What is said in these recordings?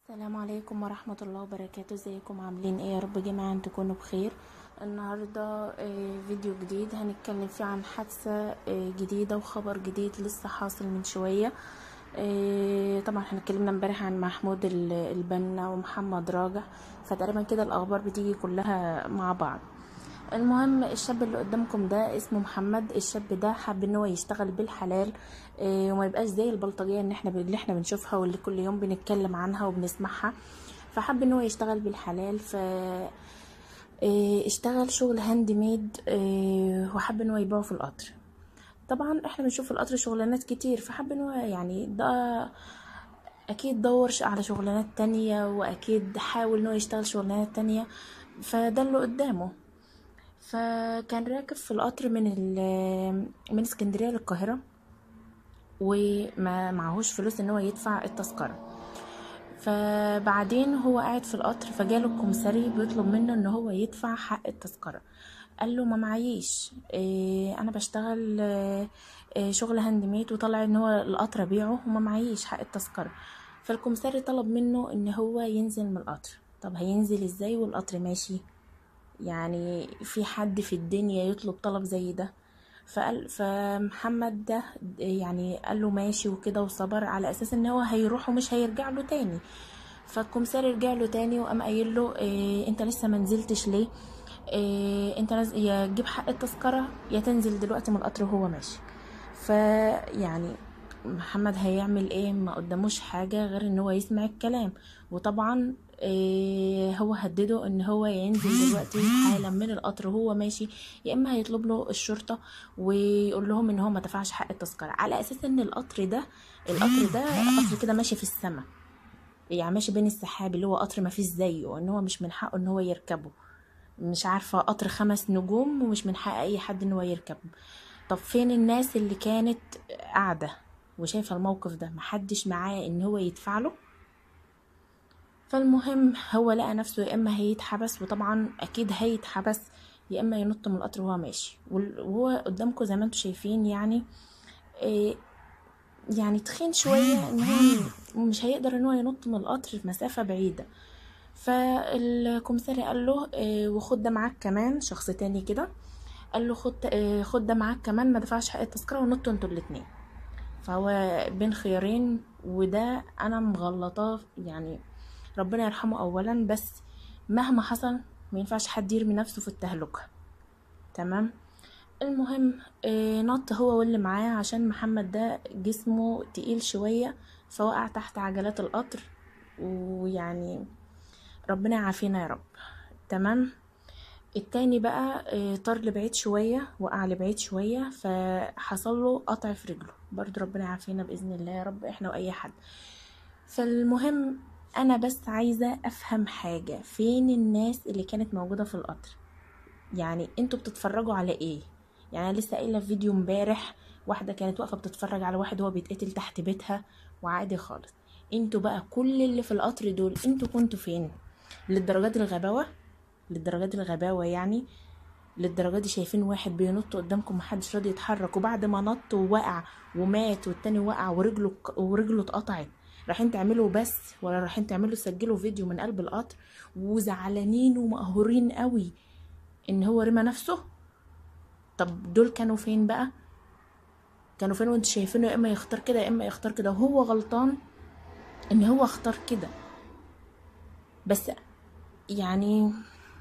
السلام عليكم ورحمة الله وبركاته. ازيكم عاملين ايه؟ يا رب جميعا تكونوا بخير. النهاردة فيديو جديد هنتكلم فيه عن حادثة جديدة وخبر جديد لسه حاصل من شوية. طبعا احنا اتكلمنا امبارح عن محمود البنا ومحمد راجع، فتقريبا كده الاخبار بتيجي كلها مع بعض. المهم الشاب اللي قدامكم ده اسمه محمد. الشاب ده حب ان هو يشتغل بالحلال، وما يبقاش زي البلطجيه اللي احنا بنشوفها واللي كل يوم بنتكلم عنها وبنسمعها. فحب ان هو يشتغل بالحلال، اشتغل شغل هاند ميد، وحب ان هو يبيعه في القطر. طبعا احنا بنشوف في القطر شغلانات كتير، فحب ان هو يعني ده اكيد دور على شغلانات تانية، واكيد حاول ان هو يشتغل شغلانات تانية، فده اللي قدامه. فكان راكب في القطر من اسكندريه للقاهره، وما معهوش فلوس ان هو يدفع التذكره. فبعدين هو قاعد في القطر، فجاله الكمساري بيطلب منه ان هو يدفع حق التذكره. قال له ما معيش، انا بشتغل شغل هاند ميد، وطلع ان هو القطر ابيعه وما معيش حق التذكره. فالكمساري طلب منه ان هو ينزل من القطر. طب هينزل ازاي والقطر ماشي؟ يعني في حد في الدنيا يطلب طلب زي ده؟ فمحمد ده يعني قال له ماشي وكده، وصبر على اساس ان هو هيروح ومش هيرجع له تاني. فالكمساري رجع له تاني وقام قايل له انت لسه منزلتش ليه؟ انت لازم يا تجيب حق التذكره يا تنزل دلوقتي من القطر وهو ماشي. فيعني محمد هيعمل ايه؟ ما قداموش حاجه غير ان هو يسمع الكلام. وطبعا هو هدده ان هو ينزل دلوقتي حالا من القطر وهو ماشي، يا اما هيطلب له الشرطه ويقول لهم ان هو ما دفعش حق التذكره، على اساس ان القطر ده قطر كده ماشي في السماء، يعني ماشي بين السحاب، اللي هو قطر ما فيش زيه، ان هو مش من حقه ان هو يركبه. مش عارفه، قطر 5 نجوم ومش من حق اي حد ان هو يركبه. طب فين الناس اللي كانت قاعده وشايفه الموقف ده؟ محدش معاه ان هو يدفع له. فالمهم هو لقى نفسه يا اما هيتحبس، وطبعا اكيد هيتحبس، يا اما ينط من القطر وهو ماشي. وهو قدامكم زي ما انتم شايفين، يعني إيه، يعني تخين شويه، ان هو مش هيقدر ان هو ينط من القطر في مسافه بعيده. فالكمساري قال له وخد ده معاك كمان، شخص تاني كده قال له خد ده معاك كمان، ما دفعش حق التذكره ونطوا انتوا الاتنين. فهو بين خيارين، وده انا مغلطاه يعني، ربنا يرحمه اولا، بس مهما حصل ما ينفعش حد يرمي نفسه في التهلكه. تمام. المهم نط هو واللي معاه، عشان محمد ده جسمه تقيل شويه، فوقع تحت عجلات القطر. ويعني ربنا يعافينا يا رب. تمام. التاني بقى طار لبعيد شوية، وقع لبعيد شوية، فحصل له قطع في رجله برضو. ربنا يعافينا بإذن الله يا رب، احنا وأي حد. فالمهم أنا بس عايزة أفهم حاجة، فين الناس اللي كانت موجودة في القطر؟ يعني انتوا بتتفرجوا على ايه؟ يعني أنا لسه قايله في فيديو امبارح، واحدة كانت واقفة بتتفرج على واحد وهو بيتقتل تحت بيتها وعادي خالص. انتوا بقى كل اللي في القطر دول انتوا كنتوا فين؟ للدرجات الغباوة؟ للدرجات الغباوة يعني؟ للدرجة دي شايفين واحد بينط قدامكم محدش راضي يتحرك، وبعد ما نط ووقع ومات والتاني وقع ورجله اتقطعت، رايحين تعملوا بس، ولا رايحين تعملوا تسجلوا فيديو من قلب القطر وزعلانين ومقهورين قوي ان هو رمى نفسه؟ طب دول كانوا فين بقى؟ كانوا فين وانت شايفينه يا اما يختار كده يا اما يختار كده، وهو غلطان ان هو اختار كده. بس يعني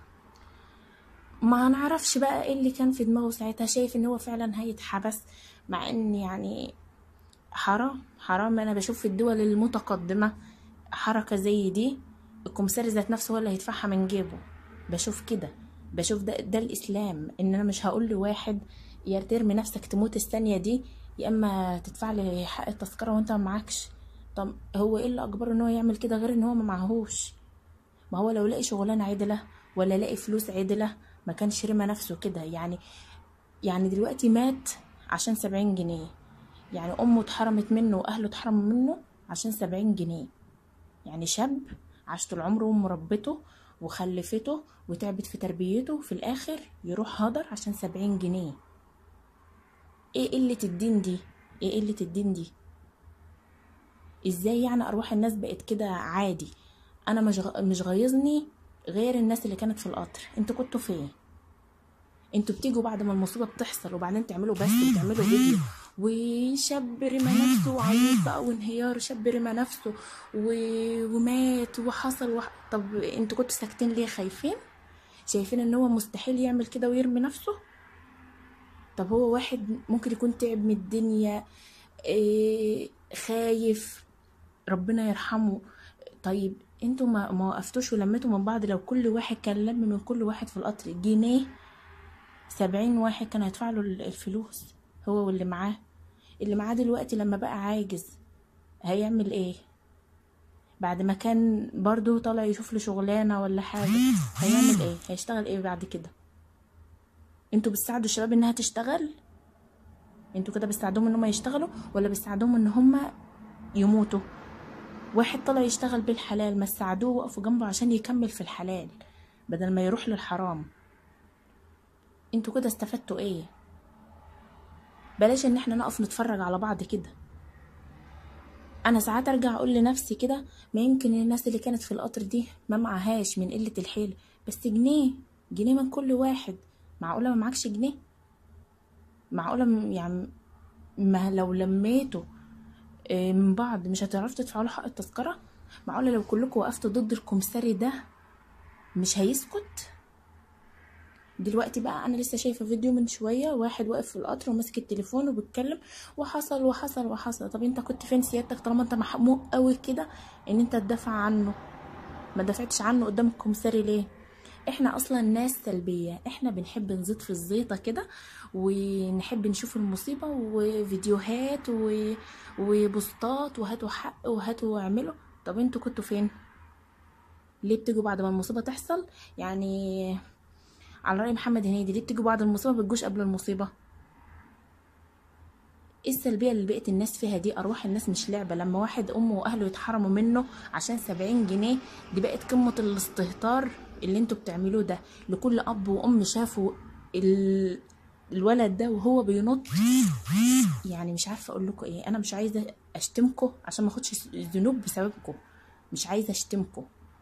ما نعرفش بقى ايه اللي كان في دماغه ساعتها، شايف ان هو فعلا هيتحبس، مع ان يعني حرام حرام. انا بشوف في الدول المتقدمة حركة زي دي الكمساري ذات نفسه هو اللي هيدفعها من جيبه. بشوف كده، بشوف ده الاسلام، ان انا مش هقول لواحد يا ترمي نفسك تموت الثانية دي، يا اما تدفع لي حق التذكرة وانت ما معكش. طب هو ايه اللي اجبره ان هو يعمل كده غير ان هو ما معهوش؟ ما هو لو لاقي شغلانه عدله ولا لاقي فلوس عدله ما كانش رمى نفسه كده. يعني دلوقتي مات عشان 70 جنيه، يعني امه اتحرمت منه واهله اتحرموا منه عشان 70 جنيه. يعني شاب عاش طول عمره ومربته وخلفته وتعبت في تربيته، في الاخر يروح هدر عشان 70 جنيه. ايه قلة الدين دي؟ ايه قلة الدين دي؟ ازاي يعني ارواح الناس بقت كده عادي؟ انا مش غيظني غير الناس اللي كانت في القطر. انتوا كنتوا فين؟ انتوا بتيجوا بعد ما المصيبه بتحصل وبعدين تعملوا بس وتعملوا فيديو وشاب رمى نفسه وعيط بقى وانهيار، شاب رمى نفسه ومات وحصل طب انتوا كنتوا ساكتين ليه؟ خايفين؟ شايفين ان هو مستحيل يعمل كده ويرمي نفسه؟ طب هو واحد ممكن يكون تعب من الدنيا، خايف، ربنا يرحمه. طيب انتوا ما وقفتوش ولميتوا من بعض؟ لو كل واحد كان لم من كل واحد في القطر جنيه، 70 واحد كان هيدفع له الفلوس، هو واللي معاه. اللي معاه دلوقتي لما بقى عاجز هيعمل ايه؟ بعد ما كان برضو طالع يشوف له شغلانه ولا حاجه، هيعمل ايه؟ هيشتغل ايه بعد كده؟ انتوا بتساعدوا الشباب انها تشتغل؟ انتوا كده بتساعدوهم ان هم يشتغلوا ولا بتساعدوهم ان هم يموتوا؟ واحد طلع يشتغل بالحلال، ما تساعدوه وقفوا جنبه عشان يكمل في الحلال بدل ما يروح للحرام. انتوا كده استفدتوا ايه؟ بلاش ان احنا نقف نتفرج على بعض كده. انا ساعات ارجع اقول لنفسي كده، ما يمكن الناس اللي كانت في القطر دي ما معهاش من قلة الحيل، بس جنيه، جنيه من كل واحد. معقولة ما معكش جنيه؟ معقولة يعني ما لو لميتوا من بعض مش هتعرفوا تدفعوا له حق التذكرة؟ معقولة لو كلكم وقفتوا ضد الكمساري ده مش هيسكت؟ دلوقتي بقى انا لسه شايفه فيديو من شويه، واحد واقف في القطر وماسك التليفون وبيتكلم وحصل وحصل وحصل. طب انت كنت فين سيادتك طالما انت محموق قوي كده ان انت تدافع عنه؟ ما دافعتش عنه قدام الكمساري ليه؟ احنا اصلا ناس سلبيه، احنا بنحب نزيط في الزيطه كده ونحب نشوف المصيبه وفيديوهات وبوستات وهاتوا حق وهاتوا واعملوا. طب انتوا كنتوا فين؟ ليه بتيجوا بعد ما المصيبه تحصل؟ يعني على رأي محمد هنيدي، ليه بتيجوا بعد المصيبة بتجوش قبل المصيبة؟ ايه السلبية اللي بقت الناس فيها دي؟ أرواح الناس مش لعبة. لما واحد أمه وأهله يتحرموا منه عشان 70 جنيه، دي بقت قمة الاستهتار اللي انتوا بتعملوه ده. لكل أب وأم شافوا الولد ده وهو بينط، يعني مش عارفة أقول لكم ايه. أنا مش عايزة أشتمكم عشان ما اخدش ذنوب بسببكم، مش عايزة أشتمكم.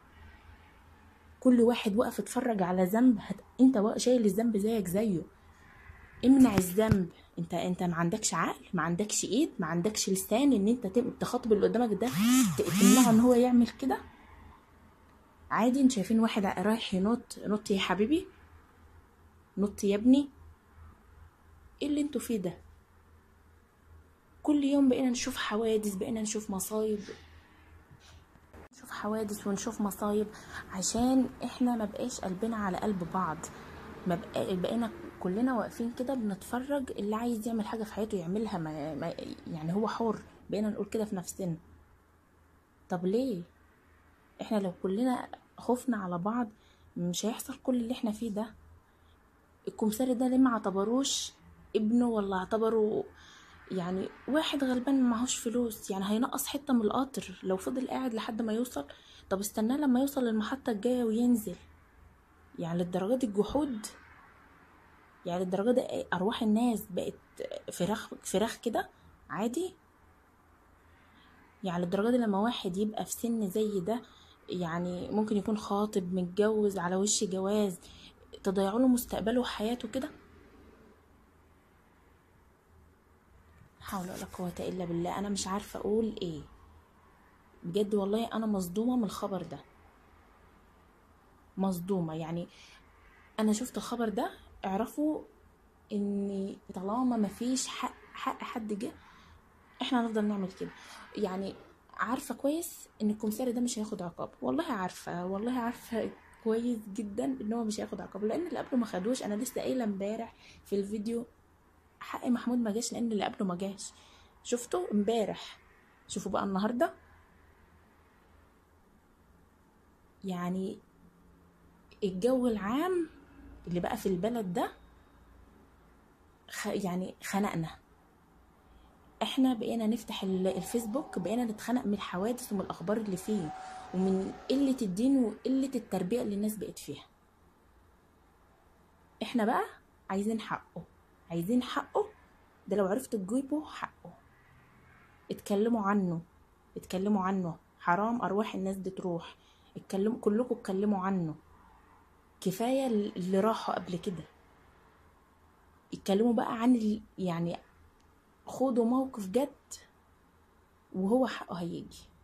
كل واحد وقف اتفرج على ذنب انت شايل الذنب زيك زيه. امنع الذنب. انت ما عندكش عقل، ما عندكش ايد، ما عندكش لسان ان انت تخاطب اللي قدامك ده تمنعه ان هو يعمل كده؟ عادي. انت شايفين واحد رايح ينط، نط يا حبيبي، نط يا ابني. ايه اللي انتوا فيه ده؟ كل يوم بقينا نشوف حوادث، بقينا نشوف مصايب، نشوف حوادث ونشوف مصايب عشان احنا ما بقاش قلبنا على قلب بعض. ما بقينا كلنا واقفين كده بنتفرج، اللي عايز يعمل حاجه في حياته يعملها، يعني هو حر. بقينا نقول كده في نفسنا. طب ليه؟ احنا لو كلنا خفنا على بعض مش هيحصل كل اللي احنا فيه ده. الكمساري ده ليه ما اعتبروش ابنه؟ ولا اعتبروا يعني واحد غلبان معهوش فلوس؟ يعني هينقص حته من القطر لو فضل قاعد لحد ما يوصل؟ طب استناه لما يوصل للمحطه الجايه وينزل. يعني للدرجه دي الجحود؟ يعني للدرجه دي ارواح الناس بقت فراخ فراخ كده عادي؟ يعني للدرجه دي لما واحد يبقى في سن زي ده، يعني ممكن يكون خاطب متجوز على وش جواز، تضيعوا له مستقبله وحياته كده؟ حول ولا قوه الا بالله. انا مش عارفه اقول ايه بجد. والله انا مصدومه من الخبر ده، مصدومه. يعني انا شفت الخبر ده، اعرفوا ان طالما ما فيش حق حد جه، احنا هنفضل نعمل كده. يعني عارفه كويس ان الكمساري ده مش هياخد عقاب، والله عارفه، والله عارفه كويس جدا ان هو مش هياخد عقاب، لان اللي قبله ما خدوش. انا لسه قايله امبارح في الفيديو، حق محمود ما جاش لان اللي قبله ما جاش. شفته امبارح، شوفوا بقى النهارده. يعني الجو العام اللي بقى في البلد ده يعني خنقنا. احنا بقينا نفتح الفيسبوك، بقينا نتخنق من الحوادث ومن الاخبار اللي فيه ومن قلة الدين وقلة التربية اللي الناس بقت فيها. احنا بقى عايزين حقه، عايزين حقه. ده لو عرفتوا تجيبوا حقه اتكلموا عنه، اتكلموا عنه. حرام ارواح الناس دي تروح. اتكلموا كلكم، اتكلموا عنه، كفايه اللي راحوا قبل كده. اتكلموا بقى عن يعني خدوا موقف جد، وهو حقه هيجي.